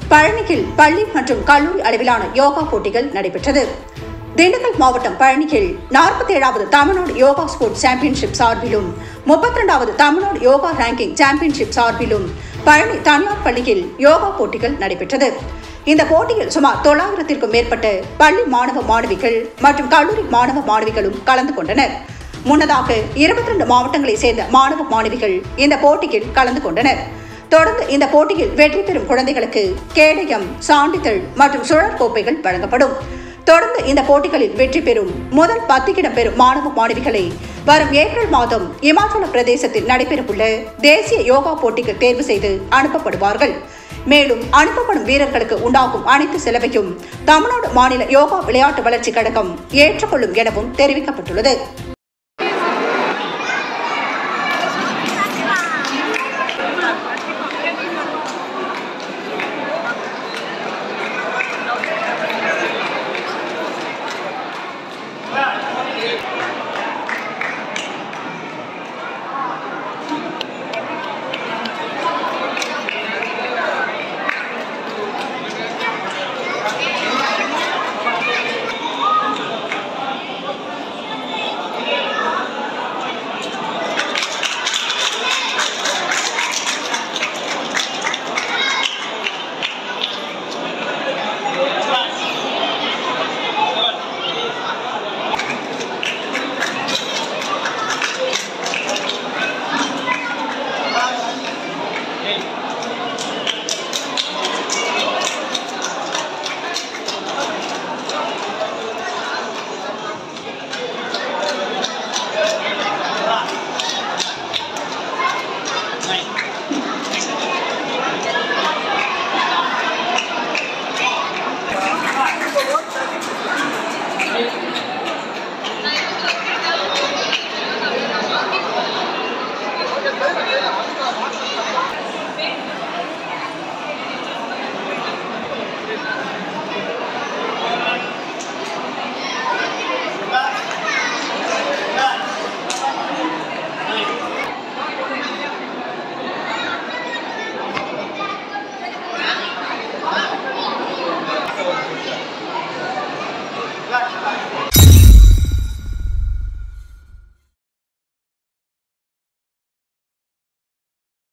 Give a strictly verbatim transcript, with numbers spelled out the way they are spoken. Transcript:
பழனியில் பள்ளி மற்றும் கல்லூரி அளவிலான யோகா போட்டிகள் நடைபெற்றது. திண்டுக்கல் மாவட்டம் பழனியில் நாற்பத்தி ஏழாவது தமிழ்நாடு யோகா ஸ்போர்ட்ஸ் சாம்பியன்ஷிப் சார்பிலும் முப்பத்தி இரண்டாவது தமிழ்நாடு யோகா ரேங்கிங் சாம்பியன்ஷிப் சார்பிலும் பழனி தனியார் பள்ளியில் யோகா போட்டிகள் நடைபெற்றது. இந்த போட்டியில் சுமார் தொள்ளாயிரத்திற்கும் மேற்பட்ட பள்ளி மாணவ மாணவிகள் மற்றும் கல்லூரி மாணவ மாணவிகளும் கலந்து கொண்டனர். முன்னதாக இருபத்தி இரண்டு மாவட்டங்களைச் சேர்ந்த மாணவ மாணவிகள் இந்த போட்டியில் கலந்து கொண்டனர். தொடர்ந்து இந்த போட்டியில் வெற்றி பெறும் குழந்தைகளுக்கு கேடயம், சான்றிதழ் மற்றும் சுழற் கோப்பைகள் வழங்கப்படும். தொடர்ந்து இந்த போட்டிகளில் வெற்றி பெறும் முதல் பத்து இடம் பெறும் மாணவ மாணவிகளை வரும் ஏப்ரல் மாதம் இமாச்சல பிரதேசத்தில் நடைபெறவுள்ள தேசிய யோகா போட்டிக்கு தேர்வு செய்து அனுப்பப்படுவார்கள். மேலும் அனுப்பப்படும் வீரர்களுக்கு உண்டாகும் அனைத்து செலவையும் தமிழ்நாடு மாநில யோகா விளையாட்டு வளர்ச்சி கழகம் ஏற்றுக்கொள்ளும் எனவும் தெரிவிக்கப்பட்டுள்ளது.